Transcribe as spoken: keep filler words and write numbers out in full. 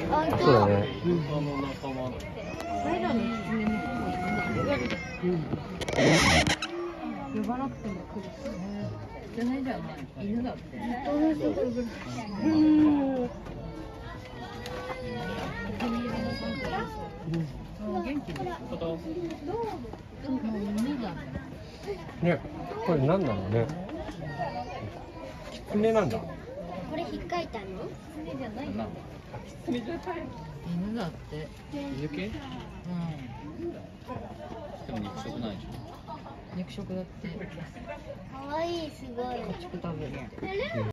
そうだね。 呼ばなくても来るしね。じゃないじゃん、犬だって。うん。元気です。犬だね。 ね、これ何なのね。キツネなんだ。 これ引っかいたの？ 犬じゃないの？犬だって。 犬系？ うん。 でも肉食ないじゃん。 肉食だって。 可愛い、すごい。 家畜食べる。